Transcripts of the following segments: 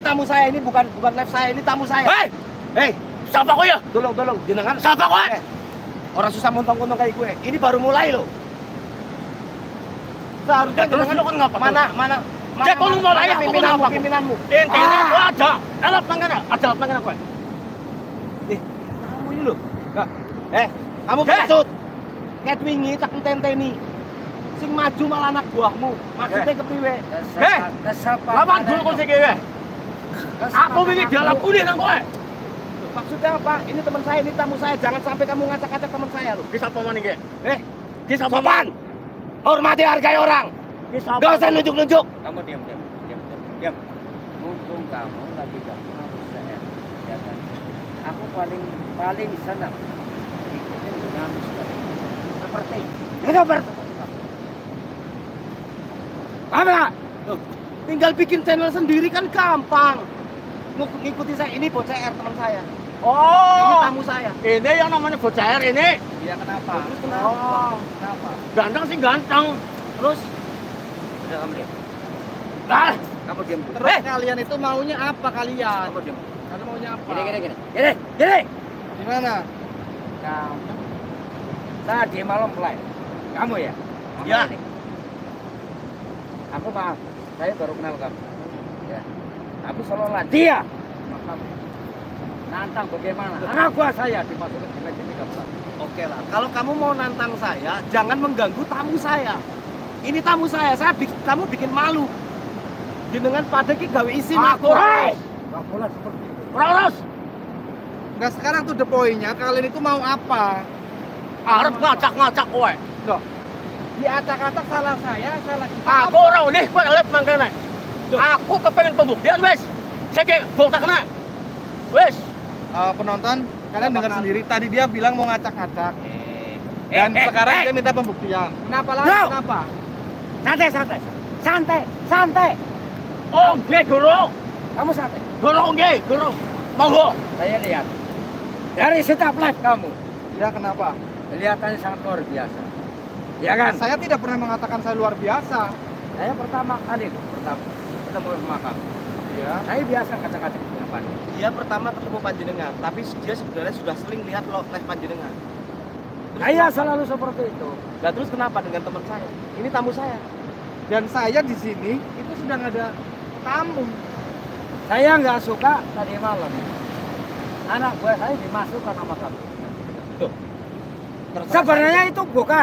tamu saya, ini bukan live saya, ini tamu saya. Hei, siapa kau ya? tolong, jenengan. Siapa kau? Orang susah montong-montong kayak gue. Ini baru mulai loh. Seharusnya terus jenengan lu kan ngapa? mana? Cek lu mau layak pimpinanmu. Intinya gua ada. Alat pelanggaran, ada alat pelanggaran kowe. Kamu ini loh. Kamu maksud ket wingi tak enteni. Sing maju malah anak buahmu. Maksudnya kepriwe? Lawan dulu kau sih kowe. Aku wingi dialap kuning nang kowe. Maksudnya apa? Ini teman saya, ini tamu saya. Jangan sampai kamu ngacak-ngacak teman saya loh. Bisa apa maning, Ge? Kisah sopan. Hormati, hargai orang. Gak usah nunjuk-nunjuk. Kamu diam. Mumpung kamu lagi gak mau saya, ya kan? Aku paling senang ikutin dinamis seperti apa? Tinggal bikin channel sendiri kan gampang. Ngikuti saya, ini bocah R teman saya. Ini Oh, tamu saya. ini yang namanya bocah ini. iya kenapa? Terus kenapa? Kenapa? Ganteng sih ganteng. Terus, Udah kamu diam. ah, Kamu diam. Terus kalian itu maunya apa kalian? Kamu diam. Kalian maunya apa? Gini. Gimana? Kamu tadi malam mulai. Kamu ya? Ya. Ini. Aku maaf. Saya baru kenal kamu. Ya. Tapi seolah dia kamu nantang bagaimana? Anak gua saya dimasukin di meja 13. Oke lah, kalau kamu mau nantang saya, jangan mengganggu tamu saya. Ini tamu saya kamu bikin malu. Jenengan pada ki gawe isin aku. Enggak boleh seperti itu. Terus, Enggak, sekarang tuh the point-nya, kalian itu mau apa? arep ngacak-ngacak kowe. Loh, diacak-acak salah saya, salah kita. Aku ora oleh kowe lep mangkene. Aku kepengen pembuktian wis. Seke boktak kena. Wis. Penonton, kalian dengar sendiri, tadi dia bilang mau ngacak-ngacak. Dan sekarang dia minta pembuktian. Kenapa lagi? No. Kenapa? Santai. Oh, nggih, Guru. Kamu santai. Guru nggih, Guru. Monggo. Saya lihat dari setiap live kamu Ya, kenapa? kelihatannya sangat luar biasa. Ya kan? Saya tidak pernah mengatakan saya luar biasa. Saya pertama kali ketemu sama kamu. Ya. Saya biasa kacang-kacang apa nih? Dia pertama ketemu panjenengan, tapi dia sebenarnya sudah sering lihat live panjenengan. Saya selalu seperti itu. Nah, terus kenapa dengan teman saya? Ini tamu saya. Dan saya di sini itu sedang ada tamu. Saya nggak suka tadi malam anak buah saya dimasukkan sama kamu. Sebenarnya itu bukan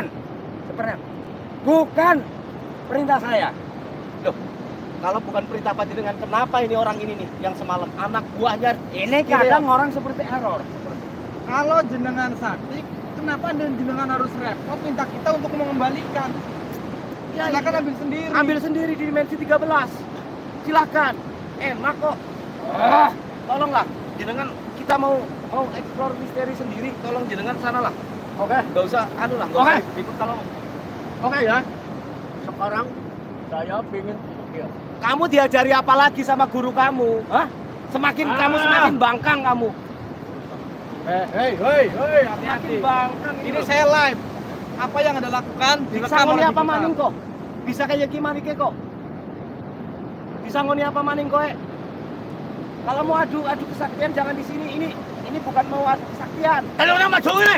perintah saya. Kalau bukan perintah panjenengan, kenapa ini orang ini nih yang semalam anak buahnya Ini kadang orang seperti error. Kalau jenengan sakti, kenapa jenengan harus repot minta kita untuk mengembalikan? Ya, Silakan iya. ambil sendiri di dimensi 13. Silakan. Enak kok. Tolonglah, jenengan kita mau explore misteri sendiri, tolong jenengan sana lah. Oke. Gak usah lah. Oke. Ikut kalau Oke ya. Sekarang saya ingin dia. kamu diajari apa lagi sama guru kamu? Hah? Kamu semakin bangkang kamu. Hei, Semakin hati-hati. bangkang. Ini saya live. Apa yang Anda lakukan? Bisa ngoni apa maning kok? Bisa kayak gimana kok? Bisa ngoni apa maning kok? Kalau mau adu kesaktian jangan di sini. Ini bukan mau adu kesaktian. Kalau nama maju ini,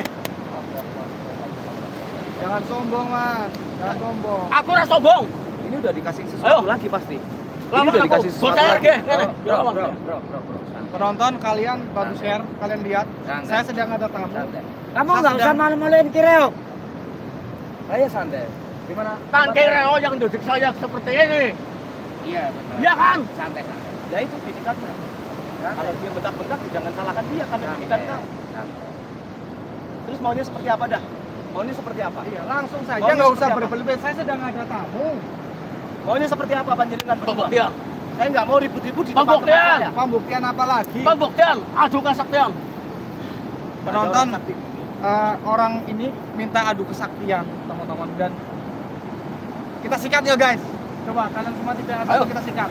Jangan sombong, Mas. Jangan sombong. aku rasa sombong. Ini udah dikasih sesuatu Ayo. lagi pasti. Lama udah aku. dikasih sesuatu Bocah lagi. lagi. Bro. Penonton kalian bantu share, kalian lihat. Santai. Saya sedang ada tamu. Santai. Kamu Saya nggak usah sedang- malu-maluin Kireo. Saya santai. Gimana? Tangkireo yang duduk saya seperti ini. Iya benar. Iya kan? Santai. Ya itu didikannya. Kalau dia bentak-bentak jangan salahkan dia karena didikan kamu. Terus maunya seperti apa dah? Maunya seperti apa? Iya, langsung saja, Maunya nggak usah seperti apa? berbelit-belit. Saya sedang ada tamu. Maunya seperti apa panjenengan? Pembuktian. Saya nggak mau ribut-ribut di tempat Pembuktian. saya. Pembuktian apa lagi? Pembuktian. Adu kesaktian. Penonton, orang ini minta adu kesaktian, teman-teman, dan kita sikat ya guys. Coba kalian semua tidak ada, Ayo. kita sikat.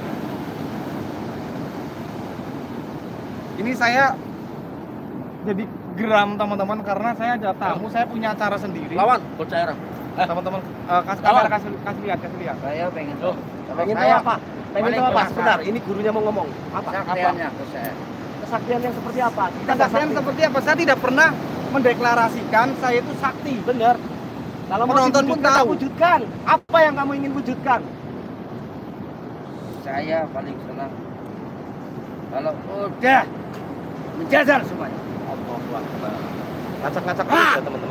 Ini saya jadi geram teman-teman karena saya ada tamu, saya punya acara sendiri. Lawan. Bocah era. Teman-teman, kasih Lawan. lihat. Saya pengen Tuh. Kalau Pengen saya tahu apa? Pengen tahu apa? Sebentar, ini gurunya mau ngomong. Apa? Kesaktiannya ke saya. Kesaktian yang seperti apa? Kita nggak Kesaktian sakti. seperti apa? Saya tidak pernah mendeklarasikan saya itu sakti. Bener. Kalau mau Penonton pun diwujudkan, tahu. wujudkan. Apa yang kamu ingin wujudkan? Saya paling senang kalau udah menjajar semuanya. Allahu Akbar. Ngacak-ngacak terus ya teman-teman.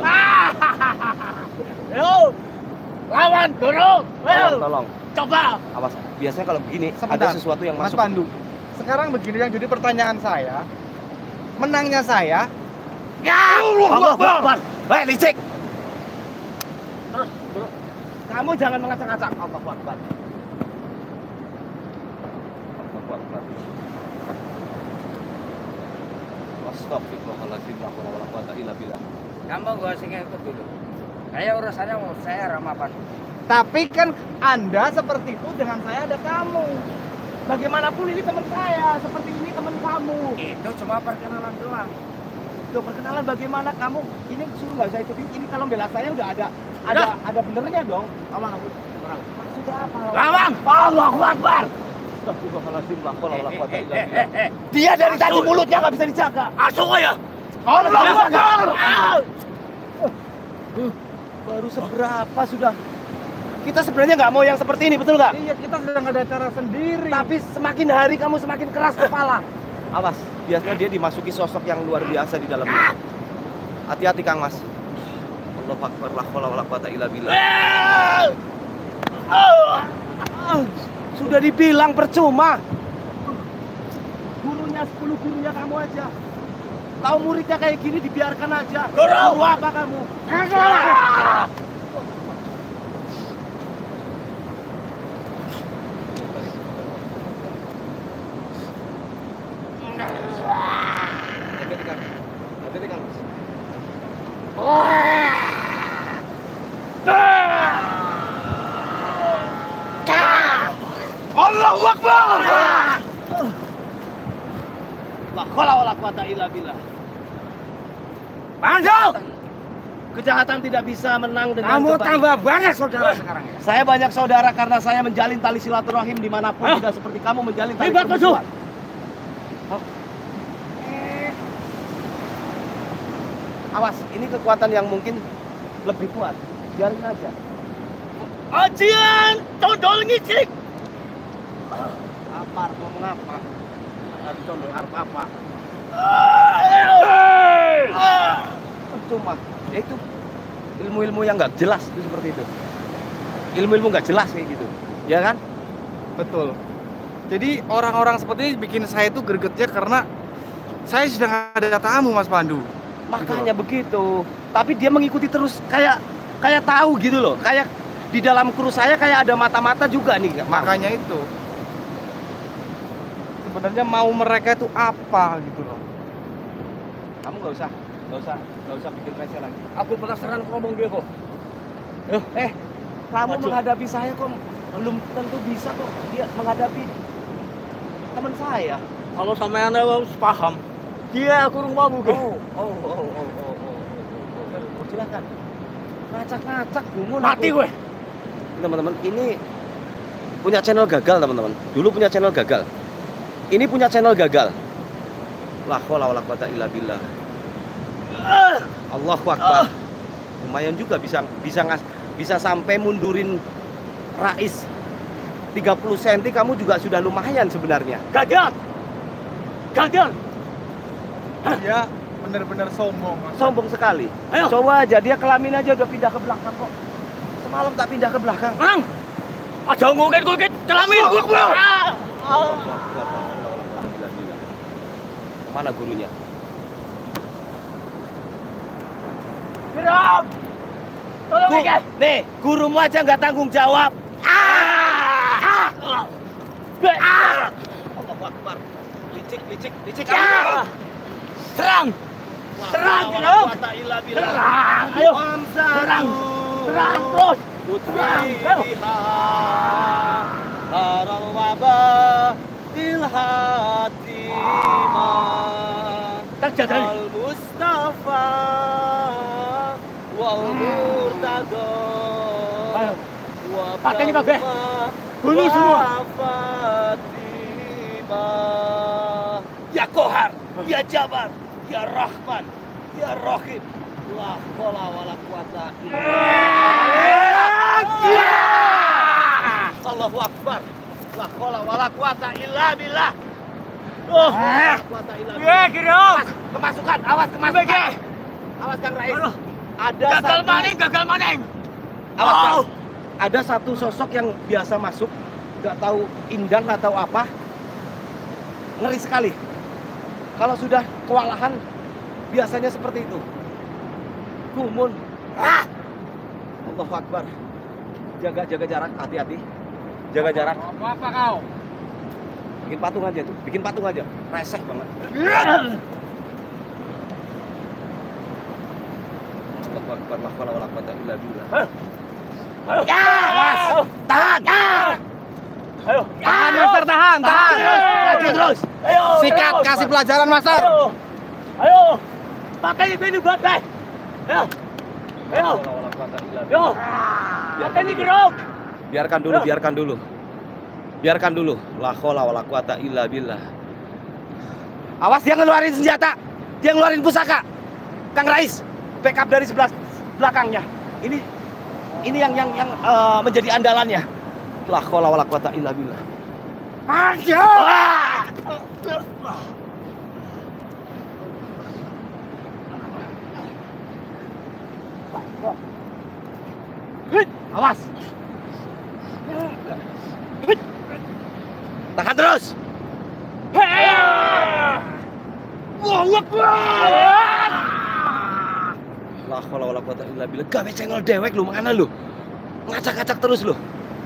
Yo, lawan guru. Tolong. Coba. Awas. Biasanya kalau begini ada Sebentar, sesuatu yang Mas masuk. Pandu. Sekarang begini yang jadi pertanyaan saya. Menangnya saya, Ya, Allahu Akbar. Hei, licik. Terus. Kamu jangan mengacak-ngacak. Allahu Akbar. Allahu Akbar. Astagfirullahaladzim. La haula wala quwata illa billah. Kamu gak usah ikut dulu. Kayak urusannya mau saya Ramapan. tapi kan Anda seperti itu dengan saya ada kamu. Bagaimanapun ini teman saya, seperti ini teman kamu. Itu cuma perkenalan doang. Tuh, perkenalan bagaimana kamu? Ini suruh nggak usah ikutin. Ini kalau bela saya udah ada benernya dong. Maksudnya apa? Lawang. Allahu Akbar. Astagfirullahaladzim. La haula wala quwata illa billah. Dia dari tadi mulutnya nggak bisa dijaga. Asuh ya. Allahu Akbar. Baru seberapa sudah? Kita sebenarnya nggak mau yang seperti ini, betul nggak? Iya, kita sedang ada acara sendiri. Tapi semakin hari kamu semakin keras kepala. Awas, biasanya dia dimasuki sosok yang luar biasa di dalamnya. Hati-hati Kang Mas. Allahu Akbar, la haula wala quwata illa billah. Sudah dibilang percuma. Gurunya 10 gurunya kamu aja. Tahu muridnya kayak gini dibiarkan aja. Guru apa kamu? Allahu Akbar. La haula wala quwata illa billah. Panjang. Kejahatan tidak bisa menang dengan Kamu kebaikan. tambah banyak saudara sekarang ya. Saya banyak saudara karena saya menjalin tali silaturahim dimanapun, tidak seperti kamu menjalin tali Hebat, permusuhan. Awas, ini kekuatan yang mungkin lebih kuat. Biarin aja. Ajian todol ngicik. Apa mau mengapa? Harus condong apa? Cuma ya itu ilmu-ilmu yang nggak jelas itu seperti itu. Ilmu-ilmu nggak jelas kayak gitu, ya kan? Betul. Jadi orang-orang seperti ini bikin saya itu gregetnya karena saya sedang ada tamu, Mas Pandu. Makanya begitu. Tapi dia mengikuti terus kayak tahu gitu loh. Kayak di dalam kru saya kayak ada mata-mata juga nih. Makanya itu. Sebenarnya mau mereka itu apa gitu loh. Kamu nggak usah bikin pressure lagi. Aku penasaran ngomong dia kok. Kamu Maju. menghadapi saya kok belum tentu bisa kok dia menghadapi teman saya. Kalau sampean harus paham. Dia kurung mau gitu. Silakan. Ngacak-ngacak gumun. Mati gue. Teman-teman, ini punya channel gagal, teman-teman. Dulu punya channel gagal. Ini punya channel gagal. La haula wala quwata illa billah. Allahu Akbar. Lumayan juga bisa sampai mundurin Rais 30 cm, kamu juga sudah lumayan sebenarnya. Gagal. Dia benar-benar sombong, Mas. Sombong sekali. Ayo. Coba aja, dia kelamin aja udah pindah ke belakang kok. Semalam tak pindah ke belakang. Mang. Aja ngungkit kelamin. Mana gurunya? Gerak. Tolong ikat. Nih, gurumu aja nggak tanggung jawab. Allahu Akbar. Licik. Serang. Serang, Serang. Serang. Ayo. Serang. Serang terus. Serang. Ayo. Haral wabah ilhatima Terjaga. Al-Mustafa wal Murtado. Ayo. Pakai ini, Pak, Be. Bunuh semua. Kohar, Ya Jabar, Ya Rahman, Ya Rahim. La haula wala quwata illa billah. Allahu Akbar. La haula wala quwata illa billah. Oh, quwata illa billah. Girok. Kemasukan, awas kemasukan. Awas Kang Rais. Ada Gagal maning. Awas Kang. Ada satu sosok yang biasa masuk, nggak tahu Indan atau apa. Ngeri sekali. Kalau sudah kewalahan, biasanya seperti itu. Gumun. Allahu Akbar. Jaga jarak, hati-hati. Jaga jarak. Apa kau? Bikin patung aja tuh, bikin patung aja. Reseh banget. Allahu Akbar, la haula wala quwata illa billah. Awas. Tahan. Ayo. Tahan, Master, tahan. Maju terus. Ayo. Sikat, kasih pelajaran, Master. Ayo. Pakai ini buat deh. Ayo. Ayo. Yo. Pakai ini Girok. Biarkan dulu. Biarkan dulu. La haula wala quwata illa billah. Awas dia ngeluarin senjata. Dia ngeluarin pusaka. Kang Rais, backup dari sebelah belakangnya. Ini yang menjadi andalannya. La haula wala quwata illa billah. Ayo. Awas. Tahan terus. Allahu Akbar. La haula wala quwata illa billah. Gawe cengol dewek lu mana lu? Ngacak-ngacak terus lu.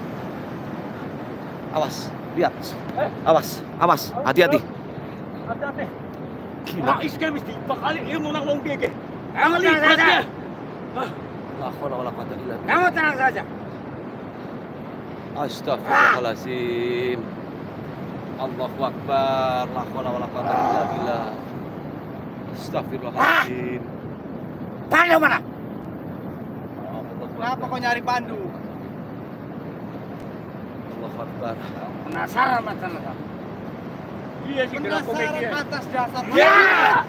Awas, lihat. Awas, hati-hati. Hati-hati. Gila. Rais kan mesti bakali ilmu nang wong gege. Kamu tenang saja. La haula wala quwata illa billah. Kamu tenang saja. Astagfirullahaladzim. Allahu Akbar. La haula wala quwata illa billah. Astagfirullahaladzim. Pandu mana? Kenapa kau nyari Pandu? Allahu Akbar. Penasaran masalah. Iya sih kena komedi. Penasaran atas dasar. Ya.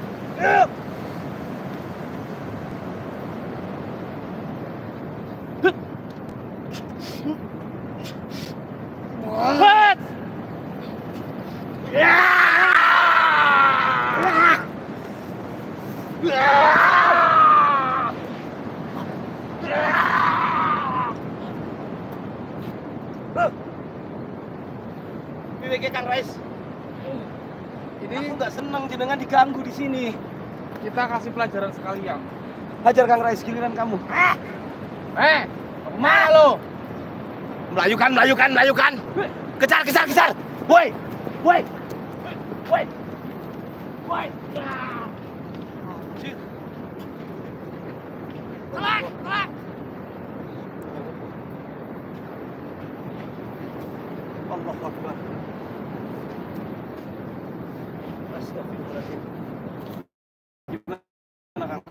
BWG Kang Rais. Ini Aku nggak seneng jenengan diganggu di sini. kita kasih pelajaran sekalian. Hajar Kang Rais, giliran kamu. Kemana lo? Melayukan. Kejar. Woi. Telak. Allahu Akbar. Astagfirullahaladzim. Gimana Kang?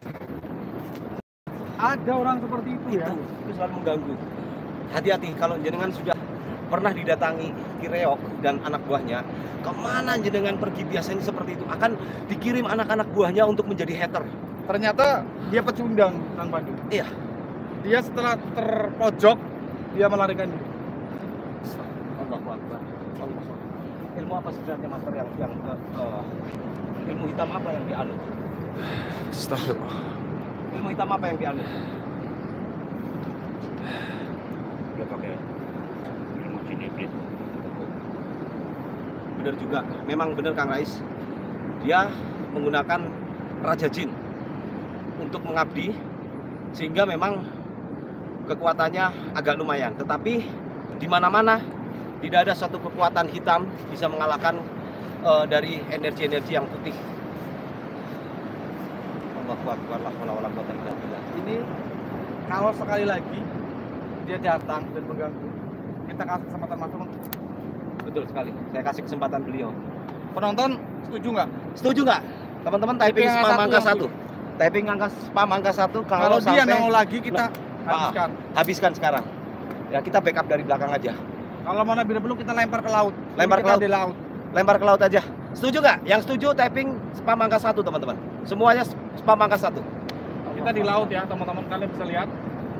Ada orang seperti itu ya. Itu selalu mengganggu. Hati-hati kalau jenengan sudah pernah didatangi Kireok dan anak buahnya, kemana jenengan pergi biasanya seperti itu akan dikirim anak-anak buahnya untuk menjadi hater. Ternyata dia pecundang, Kang Pandu. Iya. Dia setelah terpojok, dia melarikan diri. Allahu Akbar. Ilmu apa sebenarnya Master yang ilmu hitam apa yang dianut? Astagfirullah. Ilmu hitam apa yang dianut? Dia pakai ilmu jin iblis. Benar juga, memang benar Kang Rais. Dia menggunakan Raja Jin untuk mengabdi, sehingga memang kekuatannya agak lumayan. Tetapi di mana-mana tidak ada suatu kekuatan hitam bisa mengalahkan dari energi-energi yang putih. Allahu Akbar, la haula wala quwata illa billah. Ini kalau sekali lagi dia datang dan mengganggu, kita kasih kesempatan masuk. Betul sekali. Saya kasih kesempatan beliau. Penonton setuju nggak? Setuju nggak? Teman-teman typing Typing spam angka angka 1. Typing spam angka 1 Kalau dia sampai nongol lagi kita habiskan. habiskan sekarang. Ya kita backup dari belakang aja. Kalau mana bila perlu kita lempar ke laut. Lempar ke Kita laut. di laut. Lempar ke laut aja. Setuju nggak? Yang setuju typing spam angka 1 teman-teman. Semuanya spam angka 1. Kita di laut ya teman-teman, kalian bisa lihat.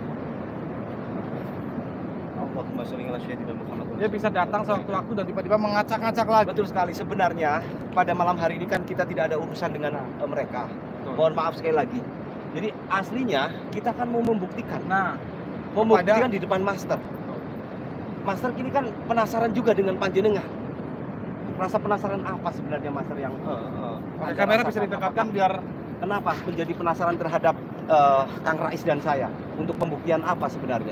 Dia bisa datang sewaktu-waktu dan tiba-tiba mengacak-ngacak lagi. Betul sekali. Sebenarnya pada malam hari ini kan kita tidak ada urusan dengan mereka. Mohon maaf sekali lagi. Jadi aslinya kita kan mau membuktikan. Nah, Membuktikan di depan master. Master kini kan penasaran juga dengan panjenengan. Rasa penasaran apa sebenarnya master yang pakai kamera bisa didekatkan biar kenapa menjadi penasaran terhadap Kang Rais dan saya untuk pembuktian apa sebenarnya?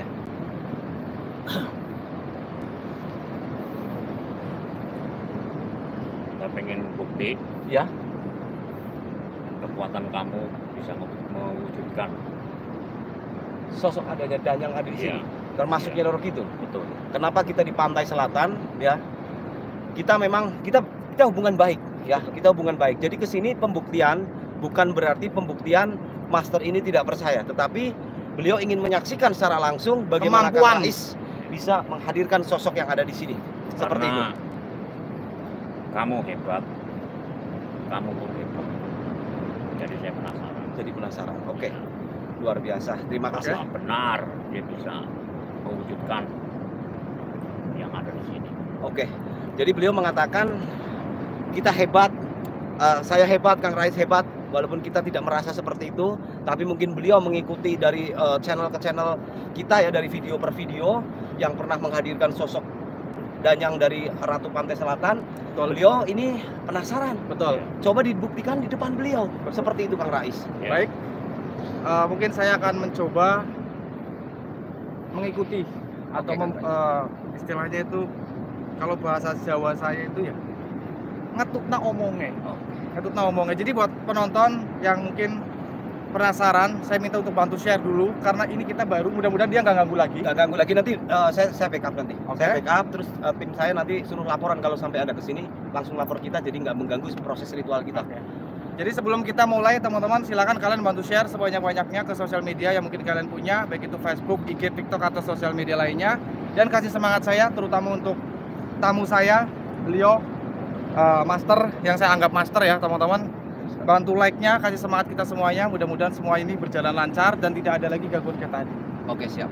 Kita pengen bukti Ya, kekuatan kamu bisa mewujudkan. sosok adanya Danyang ada di sini, termasuk Iya. Nyiroro Kidul. Betul. Kenapa kita di pantai selatan? Ya, kita memang kita hubungan baik, ya, kita hubungan baik. Jadi kesini pembuktian bukan berarti pembuktian master ini tidak percaya, tetapi beliau ingin menyaksikan secara langsung bagaimana Kemampuan. Kang Rais bisa menghadirkan sosok yang ada di sini. Seperti itu. Karena kamu hebat, kamu pun hebat. Jadi saya penasaran. Jadi penasaran. Oke. Luar biasa. Terima kasih. Apakah benar dia bisa mewujudkan yang ada di sini? Oke. Jadi beliau mengatakan kita hebat, saya hebat, Kang Rais hebat, walaupun kita tidak merasa seperti itu, tapi mungkin beliau mengikuti dari channel ke channel kita ya, dari video per video yang pernah menghadirkan sosok Danyang dari Ratu Pantai Selatan. Beliau ini penasaran. betul. Coba dibuktikan di depan beliau. Seperti itu Kang Rais. Ya. Baik. Mungkin saya akan mencoba mengikuti atau Kang istilahnya itu kalau bahasa Jawa saya itu ya ngetukna omongnya. Ngetukna omongnya. Jadi buat penonton yang mungkin penasaran, saya minta untuk bantu share dulu karena ini kita baru, mudah-mudahan dia nggak ganggu lagi. Nggak ganggu lagi, nanti saya backup nanti. Oke. Saya backup, terus tim saya nanti suruh laporan kalau sampai ada kesini, langsung lapor kita, jadi nggak mengganggu proses ritual kita. Oke. Jadi sebelum kita mulai teman-teman, silakan kalian bantu share sebanyak-banyaknya ke sosial media yang mungkin kalian punya, baik itu Facebook, IG, TikTok atau sosial media lainnya, dan kasih semangat saya terutama untuk tamu saya, beliau master yang saya anggap master ya teman-teman. Bantu like-nya, kasih semangat kita semuanya, mudah-mudahan semua ini berjalan lancar dan tidak ada lagi gangguan kayak tadi. Oke, siap.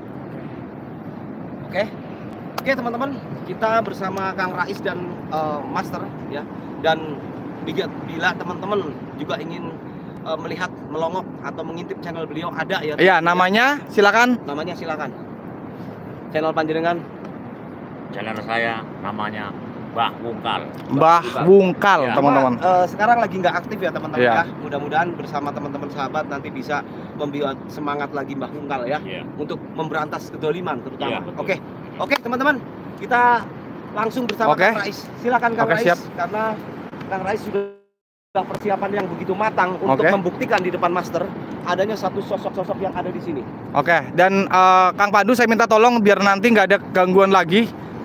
Oke teman-teman, kita bersama Kang Rais dan Master ya. Dan bila teman-teman juga ingin melihat, melongok atau mengintip channel beliau, ada ya. Iya, namanya silakan. Namanya silakan. Channel panjenengan. Channel saya namanya Mbah Wungkal. Mbah Wungkal, Ya. teman-teman. Sekarang lagi nggak aktif ya teman-teman Iya. ya. Mudah-mudahan bersama teman-teman sahabat nanti bisa membuat semangat lagi Mbah Wungkal ya. Iya. Untuk memberantas kedoliman terutama. Iya, betul. Oke teman-teman, kita langsung bersama Oke. Kang Rais. Silakan Kang Oke, Rais, siap. karena Kang Rais sudah persiapan yang begitu matang untuk Oke. membuktikan di depan master adanya satu sosok-sosok yang ada di sini. Oke, dan Kang Pandu saya minta tolong biar nanti nggak ada gangguan lagi.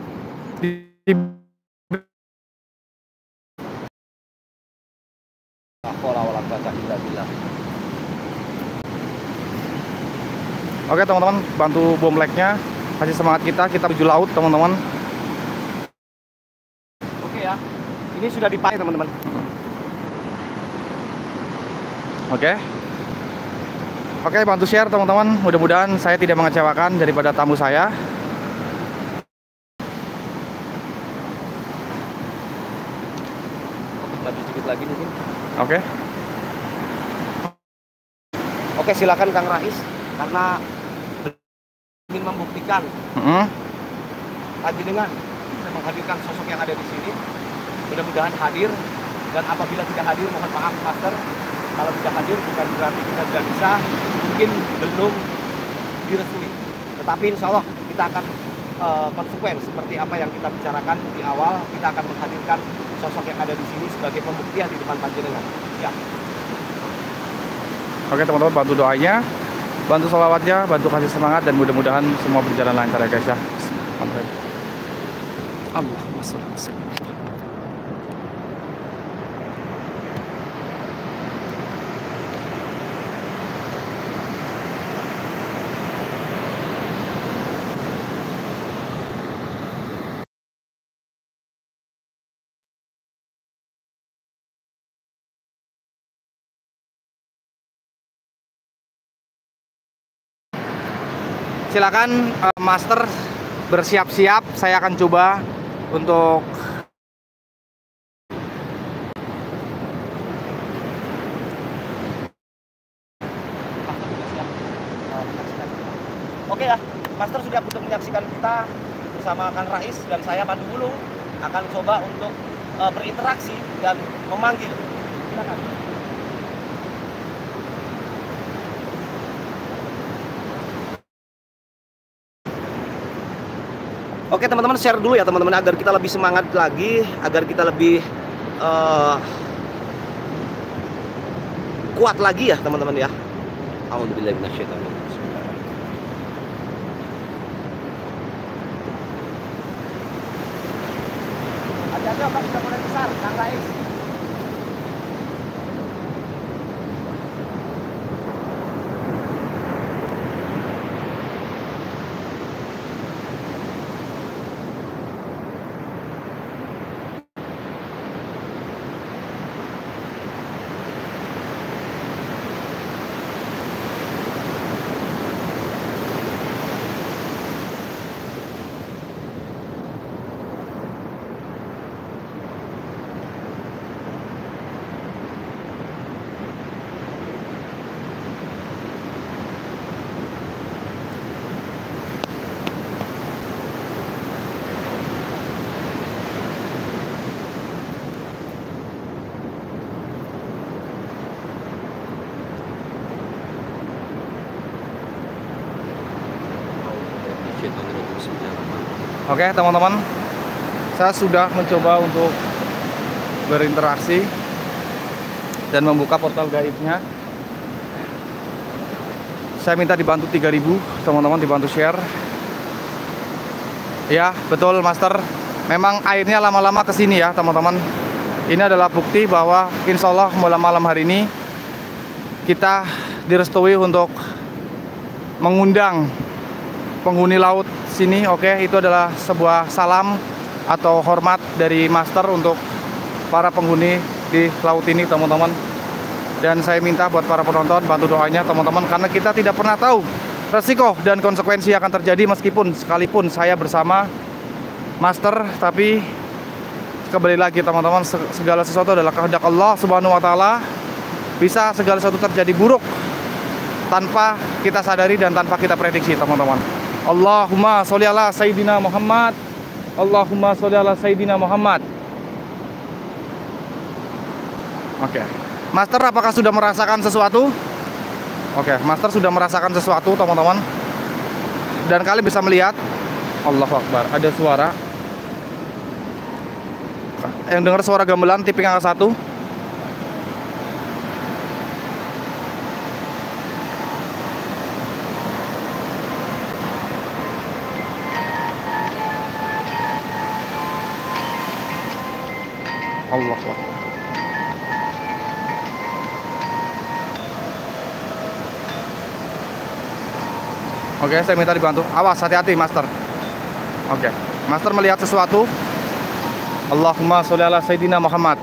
Oke teman-teman, bantu bom like-nya, kasih semangat kita menuju laut teman-teman. Oke ya, ini sudah dipakai teman-teman. Oke. Oke, bantu share teman-teman. Mudah-mudahan saya tidak mengecewakan daripada tamu saya. Maju sedikit lagi mungkin. Oke. Oke, silakan Kang Rais, karena ingin membuktikan panjenengan bisa menghadirkan sosok yang ada di sini. Mudah-mudahan hadir, dan apabila tidak hadir mohon maaf Master. Kalau tidak hadir bukan berarti kita tidak bisa, mungkin belum direstui. Tetapi insya Allah kita akan konsekuen seperti apa yang kita bicarakan di awal. Kita akan menghadirkan sosok yang ada di sini sebagai pembuktian di depan panjenengan. Ya. Oke teman-teman, bantu doanya, bantu sholawatnya, bantu kasih semangat, dan mudah-mudahan semua berjalan lancar ya guys ya. Allah, silakan Master bersiap-siap. Saya akan coba untuk Oke ya, Master sudah untuk menyaksikan kita bersama Kang Rais dan saya Pandu Wulung akan coba untuk berinteraksi dan memanggil. Silakan. Oke teman-teman, share dulu ya teman-teman agar kita lebih semangat lagi, agar kita lebih kuat lagi ya teman-teman ya. Alhamdulillah minasyaitonir rajim. Ada apa sudah mulai besar, Kang Rais. Oke teman-teman, saya sudah mencoba untuk berinteraksi dan membuka portal gaibnya. Saya minta dibantu 3.000 teman-teman, dibantu share. Ya betul Master, memang airnya lama-lama kesini ya teman-teman. Ini adalah bukti bahwa insya Allah mulai malam hari ini kita direstui untuk mengundang penghuni laut sini. Oke, itu adalah sebuah salam atau hormat dari Master untuk para penghuni di laut ini teman-teman. Dan saya minta buat para penonton bantu doanya teman-teman, karena kita tidak pernah tahu resiko dan konsekuensi yang akan terjadi meskipun sekalipun saya bersama Master. Tapi kembali lagi teman-teman, segala sesuatu adalah kehendak Allah Subhanahu wa taala. Bisa segala sesuatu terjadi buruk tanpa kita sadari dan tanpa kita prediksi teman-teman. Allahumma sholli ala Sayyidina Muhammad. Allahumma sholli ala Sayyidina Muhammad. Oke. Master apakah sudah merasakan sesuatu? Oke, Master sudah merasakan sesuatu teman-teman. Dan kalian bisa melihat, Allahu Akbar, ada suara. Yang dengar suara gamelan tipping angka 1. Allah Akbar. Oke, saya minta dibantu. Awas, hati-hati Master. Oke, Master melihat sesuatu. Allahumma sholli ala Sayyidina Muhammad.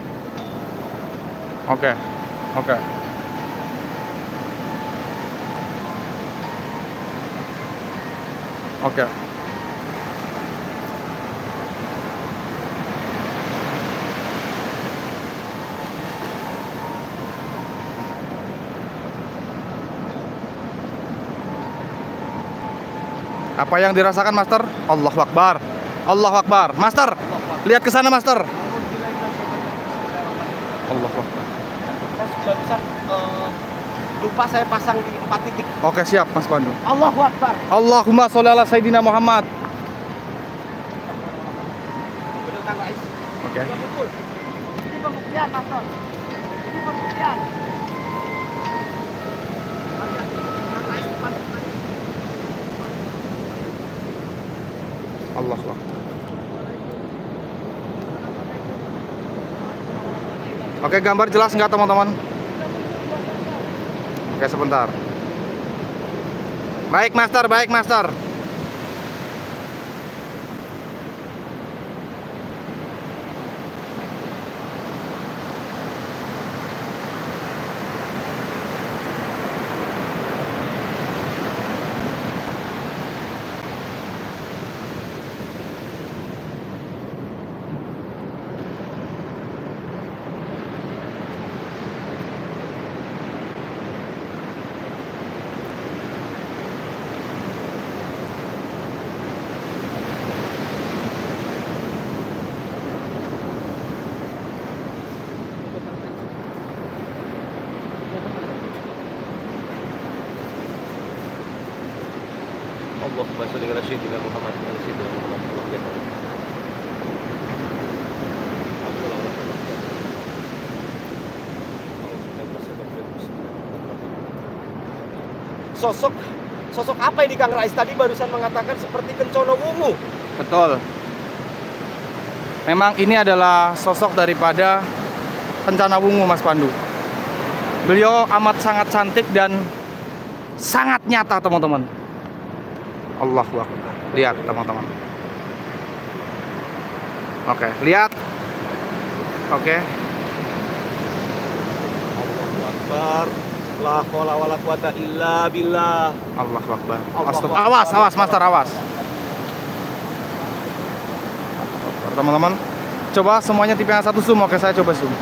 Oke. Apa yang dirasakan Master? Allahu Akbar. Allahu Akbar. Master, lihat ke sana Master. Allahu Akbar. Saya sudah bisa lupa saya pasang di 4 titik. Oke, siap Mas Pandu. Allahu Akbar. Allahumma sholli ala Sayyidina Muhammad. Betul Kang Rais. Oke. Ya, betul. Ini pembuktian Master. Ini pembuktian. Allah Akbar. Oke, gambar jelas nggak teman-teman? Oke, sebentar. Baik Master, baik Master. Allahumma sholli ala sayyidina Muhammad wa ala sayyidina Muhammad. Sosok apa ini Kang Rais? Tadi barusan mengatakan seperti Kencono Wungu. Betul. Memang ini adalah sosok daripada Kencana Wungu, Mas Pandu. Beliau amat sangat cantik dan sangat nyata, teman-teman. Allahu Akbar. Lihat, teman-teman. Oke, lihat. Oke. Allahu Akbar. La haula wala quwata illa billah. Allahu Akbar. Allahu Akbar. Awas, Master, awas. Teman-teman, coba semuanya tipe yang satu zoom. Oke, saya coba zoom.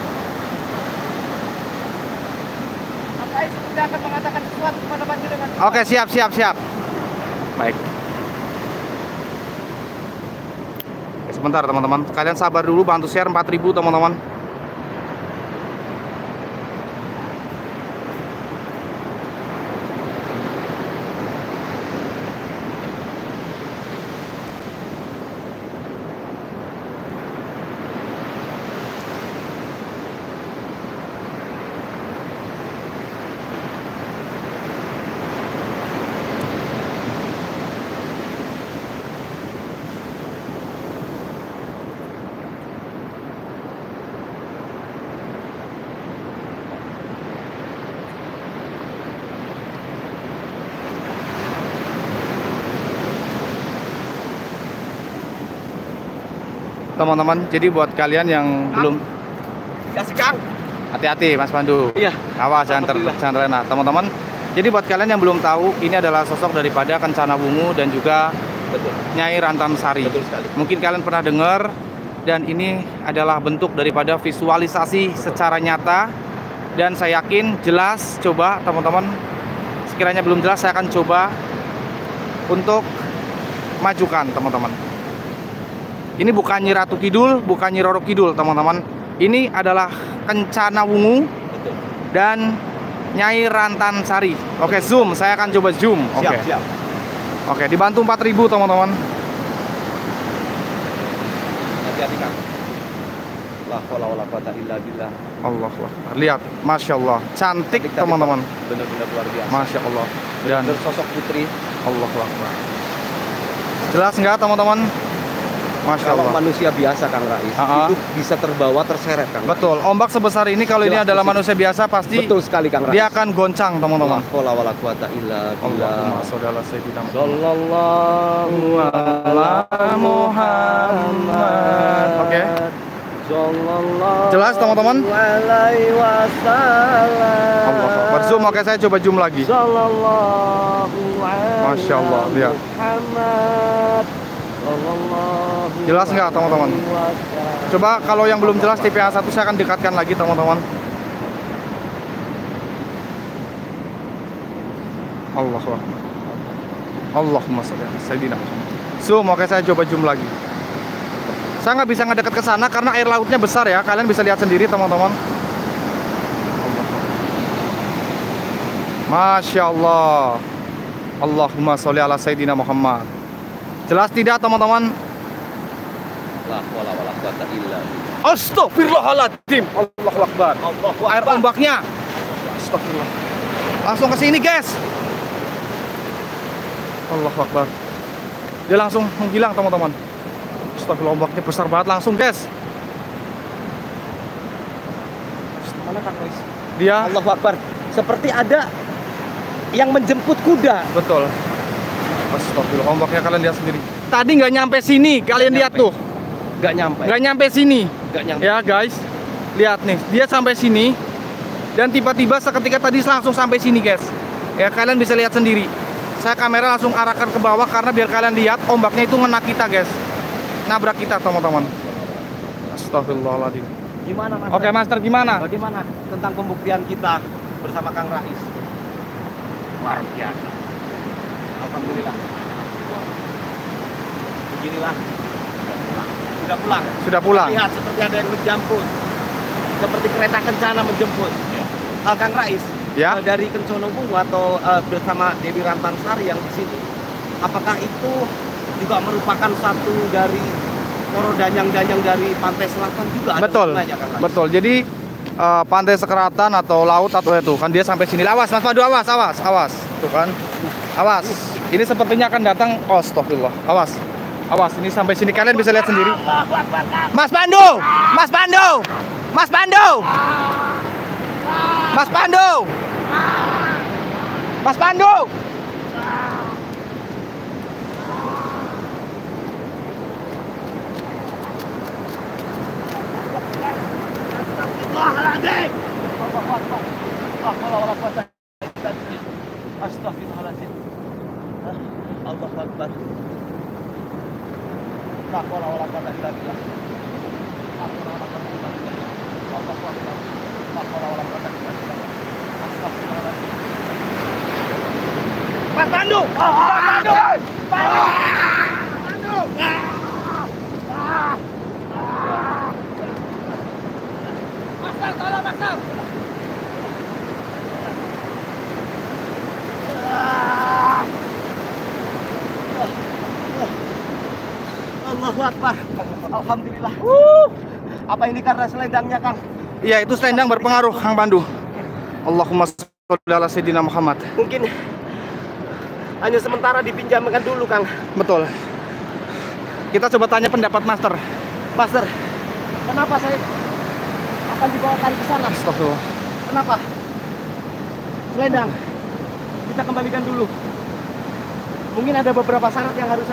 Rais sudah akan mengatakan sesuatu kepada panjenengan. Oke, siap. Baik. Oke, sebentar teman-teman. Kalian sabar dulu, bantu share 4.000 teman-teman. Teman-teman, jadi buat kalian yang belum, Kasih Kang. hati-hati Mas Pandu. Iya. Awas, jangan terlena. Teman-teman, jadi buat kalian yang belum tahu, ini adalah sosok daripada Kencana Wungu dan juga Betul. Nyai Rantamsari. Betul sekali. Mungkin kalian pernah dengar, dan ini adalah bentuk daripada visualisasi secara nyata. Dan saya yakin jelas. Coba teman-teman, sekiranya belum jelas, saya akan coba untuk majukan teman-teman. Ini bukan Nyi Ratu Kidul, bukan Nyi Roro Kidul, teman-teman. Ini adalah Kencana Wungu dan Nyai Rantamsari. Oke, zoom. Saya akan coba zoom. Oke. Siap. Oke, dibantu 4.000 teman-teman. Hati-hati Kang. La haula wala quwata illa billah. Allahu Akbar. Lihat, Masya Allah, cantik teman-teman. Benar-benar luar biasa. Masya Allah. Dan Bersosok putri. Allahu Akbar. Jelas nggak teman-teman? Masya Kalau Allah. manusia biasa Kang Rais, Ah. itu bisa terbawa terseret Kang. Betul. Ombak sebesar ini kalau ini Jelas, adalah betul. manusia biasa pasti Betul sekali Kang Rais. dia akan goncang teman-teman. La haula wala quwata illa Allahumma billah. sholli ala sayyidina Muhammad. Sallallahu ala Muhammad. Oke. Sallallahu Jelas, teman-teman? alaihi wasallam. Allahu Akbar. Zoom, oke, saya coba zoom lagi. Sallallahu ala Masya Allah, lihat. Muhammad. Sallallahu Jelas nggak, teman-teman? alaihi wasallam. Coba kalau yang belum jelas tipe yang satu saya akan dekatkan lagi teman-teman. Allahu Akbar. Allahumma sholli ala sayyidina Muhammad. Zoom, oke, saya coba zoom lagi. Saya nggak bisa ngedekat ke sana karena air lautnya besar ya. Kalian bisa lihat sendiri teman-teman. Masya Allah. Allahumma sholli ala sayyidina Muhammad. Jelas tidak teman-teman? La haula wala quwata illa billah. Astagfirullahaladzim. Allahu Akbar. Allahu Air akbar. ombaknya. Astagfirullah. Langsung ke sini, guys. Allahu Akbar. Dia langsung menghilang, teman-teman. Astagfirullah, ombaknya besar banget langsung, guys. Mana Kang Rais? Dia Allahu akbar. Seperti ada yang menjemput kuda. betul. Astagfirullah, ombaknya kalian lihat sendiri. Tadi nggak nyampe sini, kalian lihat tuh. Gak nyampe. Nggak nyampe sini. Gak nyampe. Ya, guys. Lihat nih, dia sampai sini. Dan tiba-tiba seketika tadi langsung sampai sini, guys. Ya, kalian bisa lihat sendiri. Saya kamera langsung arahkan ke bawah karena biar kalian lihat ombaknya itu ngena kita, guys. Nabrak kita, teman-teman. Astagfirullahaladzim. Gimana Mas? Oke, Master, gimana? Bagaimana tentang pembuktian kita bersama Kang Rais? Luar biasa. Alhamdulillah. Beginilah. Sudah pulang. Sudah pulang. Lihat seperti ada yang menjemput. Seperti kereta kencana menjemput. Kang Rais, Ya. dari Kencono Wungu atau bersama Dewi Rantamsari yang di sini. apakah itu juga merupakan satu dari danyang-danyang dari pantai selatan juga? Betul, betul. Jadi pantai selatan atau laut atau itu kan dia sampai sini. Awas Mas Pandu, awas, awas, awas. Tuh kan, awas. Ini sepertinya akan datang. Oh, astagfirullah. Awas, awas. Ini sampai sini kalian bisa lihat sendiri. Mas Pandu, Mas Pandu, Mas Pandu, Mas Pandu, Mas Pandu. Astagfirullahaladzim. Allahu Akbar. La haula wala quwwata illa billah. Allahu Akbar. La haula wala quwwata illa billah. Astagfirullahaladzim. Mas Pandu! Mas Pandu! Master, tolong Master! Allahu Akbar. Alhamdulillah. Apa ini karena selendangnya, Kang? Iya, itu selendang berpengaruh, Kang Pandu. Allahumma sholli ala sayyidina Muhammad. Mungkin hanya sementara dipinjamkan dulu, Kang. Betul. Kita coba tanya pendapat Master. Master, kenapa saya akan dibawakan ke sana? Astagfirullah. Kenapa? Selendang. Kita kembalikan dulu. Mungkin ada beberapa syarat yang harus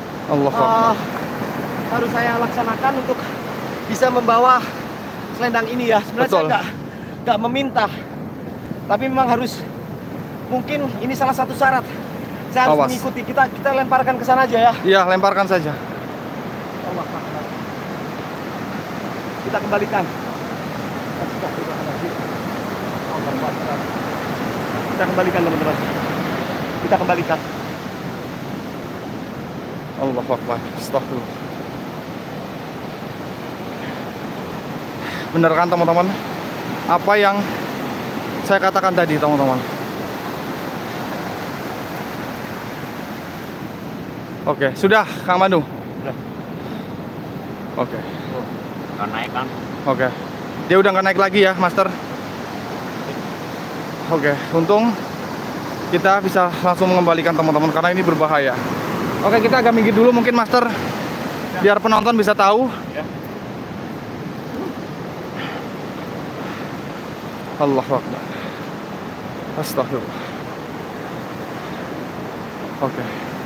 saya laksanakan untuk bisa membawa selendang ini ya. Sebenarnya betul. Saya nggak meminta, tapi memang harus. Mungkin ini salah satu syarat. Saya harus mengikuti. Kita lemparkan ke sana aja ya. Iya, lemparkan saja. Allah Akbar. Kita kembalikan. Kita kembalikan teman-teman. Kita kembalikan. Allahu Akbar. Astagfirullah. Benar kan teman-teman? Apa yang saya katakan tadi teman-teman? Oke, sudah Kang Pandu? Sudah. Oke. Nggak naik kan? Oke. Dia udah nggak naik lagi ya, Master? Oke, untung kita bisa langsung mengembalikan teman-teman karena ini berbahaya. Oke, kita agak minggir dulu mungkin Master, biar penonton bisa tahu. Ya. Allahu Akbar. Astagfirullah. Oke.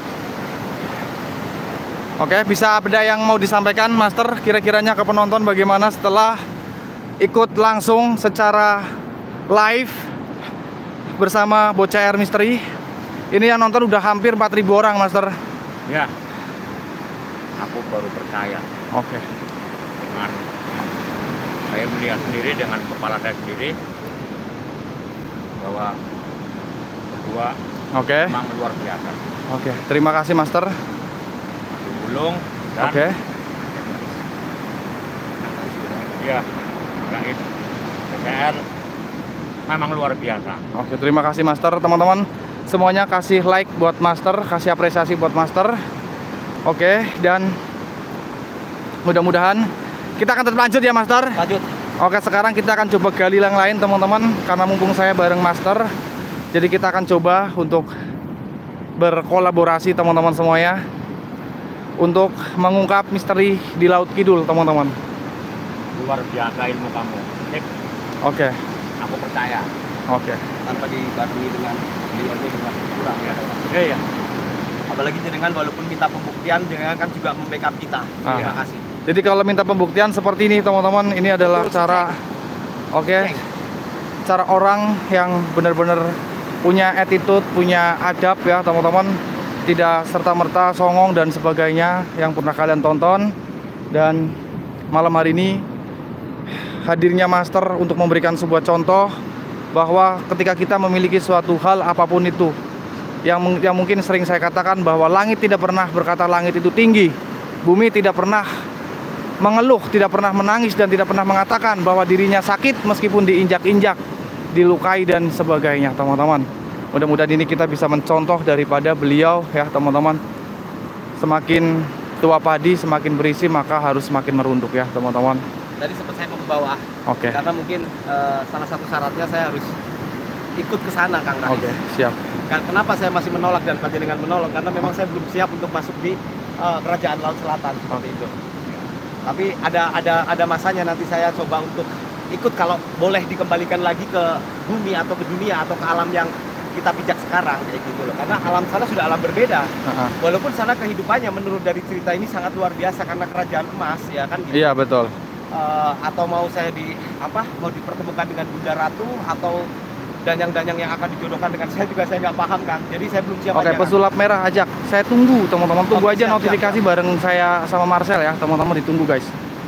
Oke, bisa ada yang mau disampaikan Master kira-kiranya ke penonton bagaimana setelah ikut langsung secara live bersama Bocah Air Misteri. Ini yang nonton udah hampir 4.000 orang, Master. Ya. Aku baru percaya. Oke. Dengan saya melihat sendiri dengan kepala saya sendiri bahwa berdua Oke. memang luar biasa. Oke, terima kasih Master. Bulung dan Oke. ya, Raid DPR memang luar biasa. Oke, terima kasih Master. Teman-teman semuanya kasih like buat Master, kasih apresiasi buat Master. Oke, dan mudah-mudahan kita akan tetap lanjut ya Master. Lanjut. Oke, sekarang kita akan coba gali yang lain teman-teman, karena mumpung saya bareng Master. Jadi kita akan coba untuk berkolaborasi teman-teman semuanya untuk mengungkap misteri di Laut Kidul teman-teman. Luar biasa ilmu kamu. Sip. Oke. Aku percaya. Oke. Tanpa dibarengi dengan beliau dengan kurang ya. Iya. Apalagi jenengan walaupun minta pembuktian, jenengan kan juga membackup kita. Terima kasih. Jadi kalau minta pembuktian seperti ini teman-teman, ini adalah cara cara orang yang benar-benar punya attitude, punya adab ya teman-teman, tidak serta-merta songong dan sebagainya yang pernah kalian tonton. Dan malam hari ini hadirnya Master untuk memberikan sebuah contoh bahwa ketika kita memiliki suatu hal apapun itu, yang mungkin sering saya katakan bahwa langit tidak pernah berkata langit itu tinggi, bumi tidak pernah mengeluh, tidak pernah menangis, dan tidak pernah mengatakan bahwa dirinya sakit meskipun diinjak-injak, dilukai dan sebagainya teman-teman. Mudah-mudahan ini kita bisa mencontoh daripada beliau ya teman-teman. Semakin tua padi semakin berisi, maka harus semakin merunduk ya teman-teman. Tadi sempat saya mau ke bawah. Oke. Karena mungkin salah satu syaratnya saya harus ikut ke sana, Kang Rais. Oke, siap. Kenapa saya masih menolak dan panjenengan menolak? Karena memang saya belum siap untuk masuk di Kerajaan Laut Selatan seperti itu. Tapi ada masanya nanti saya coba untuk ikut kalau boleh dikembalikan lagi ke bumi atau ke dunia atau ke alam yang kita pijak sekarang kayak gitu loh. Karena alam sana sudah alam berbeda. Walaupun sana kehidupannya menurut dari cerita ini sangat luar biasa karena kerajaan emas ya kan gitu. Iya, betul. Atau mau saya mau dipertemukan dengan Bunda Ratu atau danyang-danyang yang akan dijodohkan dengan saya juga saya nggak paham, Kang. Jadi saya belum siap. Oke, pesulap merah ajak. Saya tunggu teman-teman. Tunggu aja siap, notifikasi siap. bareng saya sama Marcel ya teman-teman, ditunggu guys.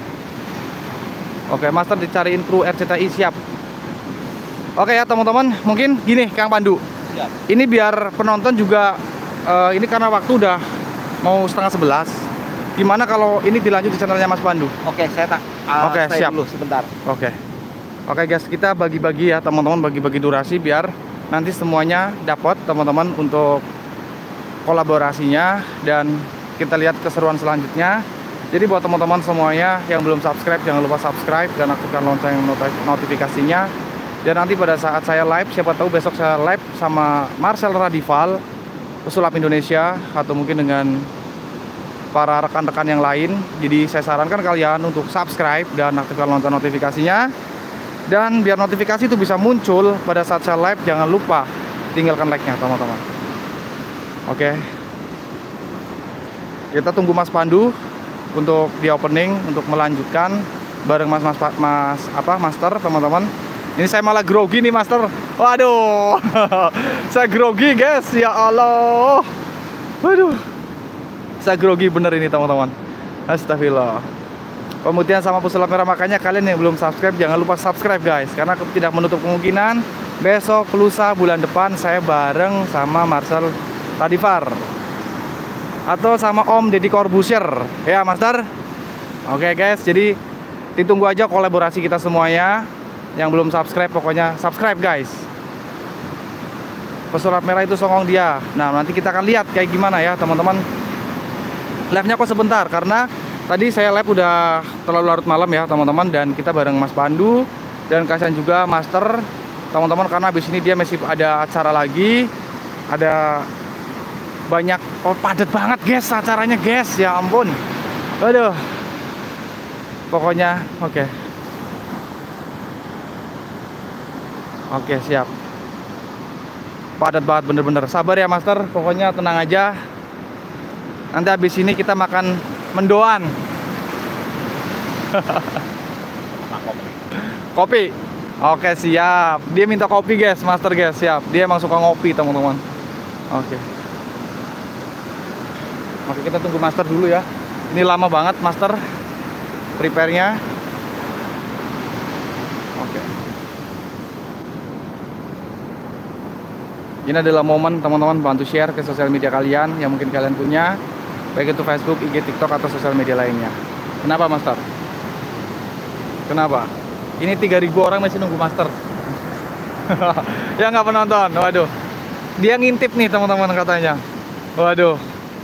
Oke, Master dicariin kru RCTI, siap. Oke ya teman-teman, mungkin gini Kang Pandu. Siap. Ini biar penonton juga ini karena waktu udah mau 10:30. Gimana kalau ini dilanjut di channelnya Mas Pandu? Oke, saya Oke, stay siap. dulu sebentar. Oke guys, kita bagi-bagi ya teman-teman, bagi-bagi durasi biar nanti semuanya dapat teman-teman untuk kolaborasinya dan kita lihat keseruan selanjutnya. Jadi buat teman-teman semuanya yang belum subscribe, jangan lupa subscribe dan aktifkan lonceng notifikasinya. Dan nanti pada saat saya live, siapa tahu besok saya live sama Marcel Radival, pesulap Indonesia, atau mungkin dengan para rekan-rekan yang lain. Jadi saya sarankan kalian untuk subscribe dan aktifkan lonceng notifikasinya. Dan biar notifikasi itu bisa muncul pada saat saya live, jangan lupa tinggalkan like-nya teman-teman. Oke. Kita tunggu Mas Pandu untuk di opening, untuk melanjutkan bareng Master teman-teman. Ini saya malah grogi nih Master. Waduh. Saya grogi guys, ya Allah. Waduh. Saya grogi bener ini teman-teman. Astagfirullah. Pemutihan sama pesulap merah, makanya kalian yang belum subscribe jangan lupa subscribe guys, karena tidak menutup kemungkinan besok, lusa, bulan depan saya bareng sama Marcel Radival atau sama Om Deddy Corbuzier ya Master. Oke guys, jadi ditunggu aja kolaborasi kita semuanya. Yang belum subscribe pokoknya subscribe guys. Pesulap merah itu songong dia. Nah nanti kita akan lihat kayak gimana ya teman-teman. Live-nya kok sebentar karena tadi saya live udah terlalu larut malam ya teman-teman, dan kita bareng Mas Pandu dan kasihan juga Master teman-teman, karena habis ini dia masih ada acara lagi, ada banyak, padat banget guys acaranya guys, ya ampun. Aduh. Pokoknya oke. Oke, siap. Padat banget bener-bener. Sabar ya Master, pokoknya tenang aja. Nanti habis ini kita makan mendoan. Kopi. Oke, siap. Dia minta kopi guys, Master guys, siap. Dia emang suka ngopi teman-teman. Oke. Oke, kita tunggu Master dulu ya. Ini lama banget Master prepare-nya. Oke. Ini adalah momen teman-teman, bantu share ke sosial media kalian yang mungkin kalian punya, baik itu Facebook, IG, TikTok, atau sosial media lainnya. Kenapa Master? Kenapa? Ini 3.000 orang masih nunggu Master. Ya nggak penonton. Waduh. Dia ngintip nih teman-teman katanya. Waduh.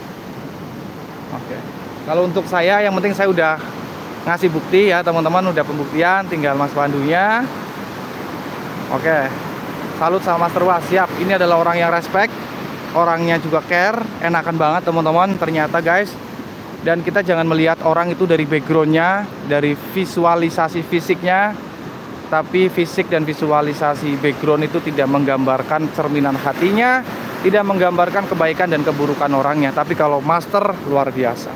Oke. Kalau untuk saya, yang penting saya udah ngasih bukti ya teman-teman, udah pembuktian, tinggal Mas Pandunya. Oke. Salut sama Master Wah, siap. Ini adalah orang yang respect, orangnya juga care, enakan banget teman-teman ternyata guys. Dan kita jangan melihat orang itu dari backgroundnya, dari visualisasi fisiknya, tapi fisik dan visualisasi background itu tidak menggambarkan cerminan hatinya, tidak menggambarkan kebaikan dan keburukan orangnya. Tapi kalau Master luar biasa.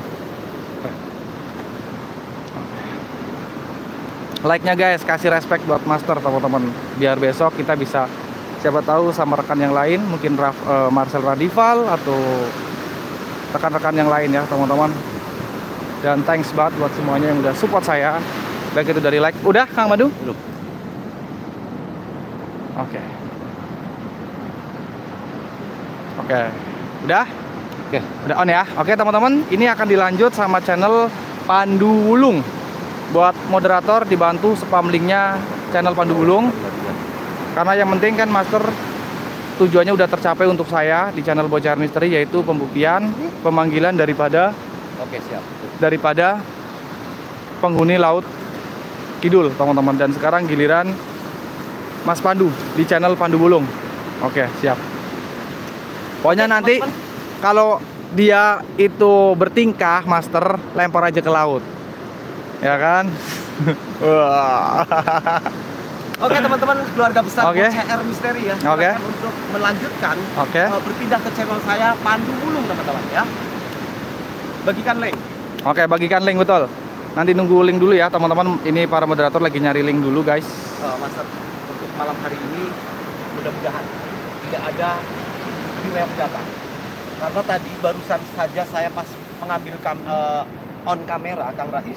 Like-nya guys, kasih respect buat Master teman-teman, biar besok kita bisa, siapa tahu sama rekan yang lain, mungkin Marcel Radival atau rekan-rekan yang lain ya teman-teman. Dan thanks banget buat semuanya yang udah support saya, baik itu dari like. Udah Kang Madu? Belum. Oke. Udah? Udah on ya. Oke teman-teman, ini akan dilanjut sama channel Pandu Wulung. Buat moderator dibantu spam linknya channel Pandu Wulung, karena yang penting kan Master tujuannya udah tercapai untuk saya di channel Bocahar Misteri, yaitu pembuktian pemanggilan daripada Oke, siap. penghuni laut Kidul, teman-teman. Dan sekarang giliran Mas Pandu di channel Pandu Bulung. Oke, siap. Pokoknya nanti kalau dia itu bertingkah, Master, lempar aja ke laut. Ya kan? Oke teman-teman keluarga besar Oke. BCR Misteri ya. Oke. Silakan untuk melanjutkan Oke. berpindah ke channel saya Pandu Bulung teman-teman ya. Bagikan link. Oke, bagikan link, betul. Nanti nunggu link dulu ya, teman-teman. Ini para moderator lagi nyari link dulu, guys. Master, untuk malam hari ini mudah-mudahan tidak ada delay datang. Karena tadi barusan saja saya pas mengambil on kamera Kang Rais,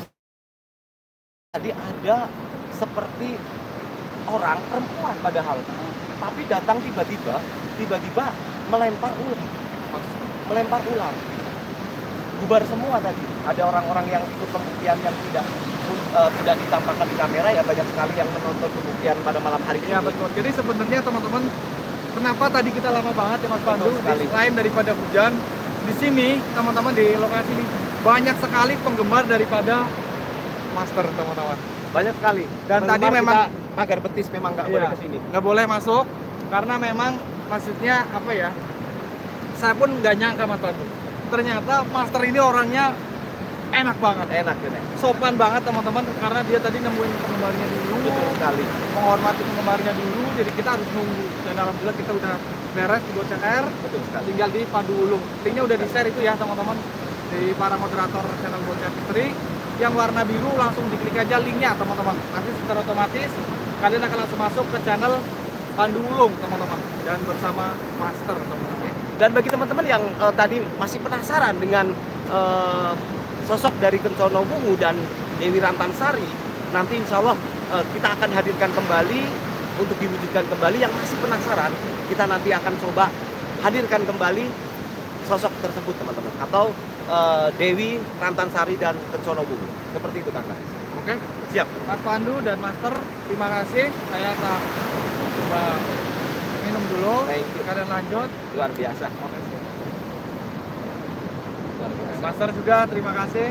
tadi ada seperti orang perempuan padahal, tapi datang tiba-tiba melempar ular, bubar semua tadi. Ada orang-orang yang ikut pembuktian yang tidak ditampakkan di kamera ya, banyak sekali yang menonton pembuktian pada malam hari ini. Ya, betul. Jadi sebenarnya teman-teman, kenapa tadi kita lama banget ya Mas Pandu? Selain daripada hujan, di sini teman-teman di lokasi ini banyak sekali penggemar daripada Master, teman-teman. Banyak sekali. Dan Penggemar tadi memang kita- pagar betis memang nggak boleh ke sini. Nggak boleh masuk karena memang maksudnya apa ya? Saya pun nggak nyangka Mas Pandu. Ternyata Master ini orangnya enak banget, Enak ya, Nek. sopan banget teman-teman, karena dia tadi nemuin penggemarnya dulu, Betul sekali. menghormati penggemarnya dulu, jadi kita harus nunggu. Dan alhamdulillah kita udah beres di Bocahar, Betul sekali. tinggal di Pandu Bulung. Linknya udah di share itu ya teman-teman, di para moderator channel Bocahar Misteri. Yang warna biru langsung diklik aja linknya teman-teman, nanti secara otomatis kalian akan langsung masuk ke channel Pandu Bulung teman-teman, dan bersama Master teman-teman. Dan bagi teman-teman yang tadi masih penasaran dengan sosok dari Kencono Wungu dan Dewi Rantansari, nanti insya Allah kita akan hadirkan kembali untuk diwujudkan kembali. Yang masih penasaran, kita nanti akan coba hadirkan kembali sosok tersebut teman-teman, atau Dewi Rantansari dan Kencono Wungu, seperti itu Kang Rais. Oke, Siap. Mas Pandu dan Master, terima kasih. Saya tak coba minum dulu, Thank you. kalian lanjut. Luar biasa. Oke, siap. Luar biasa. Master juga terima kasih.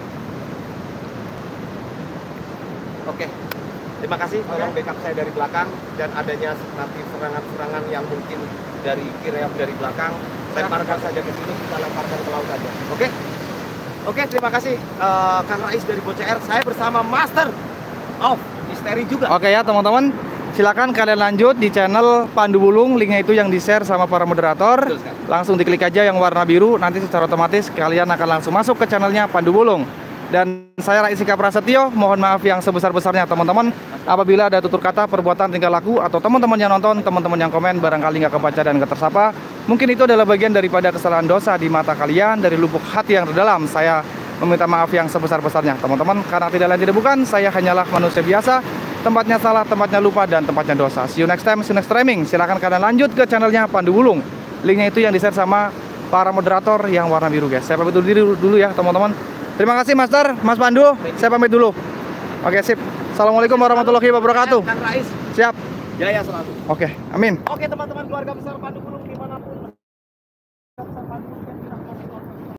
Oke, terima kasih. Tolong backup saya dari belakang, dan adanya nanti serangan-serangan yang mungkin dari kiri atau dari belakang, lemparkan saja ke sini, kita lemparkan ke laut saja. Oke? Oke, terima kasih Kang Rais dari BCR. Saya bersama Master of Misteri juga. Oke ya teman-teman, silakan kalian lanjut di channel Pandu Bulung, linknya itu yang di share sama para moderator. Betul sekali. Langsung diklik aja yang warna biru, nanti secara otomatis kalian akan langsung masuk ke channelnya Pandu Bulung. Dan saya Rais Ika Prasetyo, mohon maaf yang sebesar-besarnya teman-teman apabila ada tutur kata, perbuatan, tingkah laku, atau teman-teman yang nonton, teman-teman yang komen barangkali nggak kebaca dan nggak tersapa, mungkin itu adalah bagian daripada kesalahan dosa di mata kalian dari lubuk hati yang terdalam. Saya meminta maaf yang sebesar-besarnya teman-teman, karena tidak lain tidak bukan, saya hanyalah manusia biasa, tempatnya salah, tempatnya lupa, dan tempatnya dosa. See you next time, see you next streaming. Silahkan kalian lanjut ke channelnya Pandu Bulung, linknya itu yang di share sama para moderator yang warna biru guys. Saya pamit dulu ya teman-teman. Terima kasih Master, Mas Pandu, saya pamit dulu. Oke, sip. Assalamualaikum warahmatullahi wabarakatuh. Kang Rais, Siap. jaya selalu. Oke, amin. Oke teman-teman keluarga besar Pandu Bulung dimanapun